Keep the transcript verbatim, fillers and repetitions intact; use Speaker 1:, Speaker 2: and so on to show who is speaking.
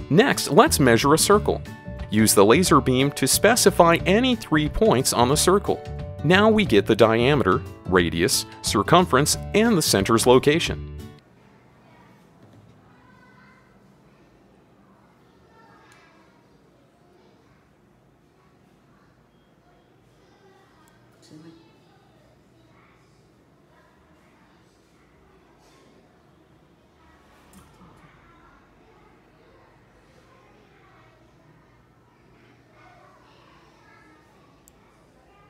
Speaker 1: Next, let's measure a circle. Use the laser beam to specify any three points on the circle. Now we get the diameter, radius, circumference, and the center's location.
Speaker 2: See me?